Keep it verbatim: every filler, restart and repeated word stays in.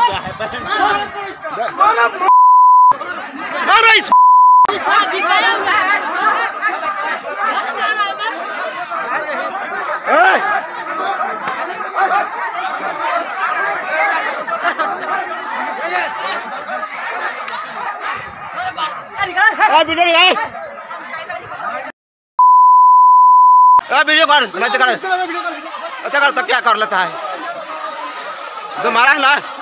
Video कर मैं तो कर तो क्या कर लेता है तो मारा है ना।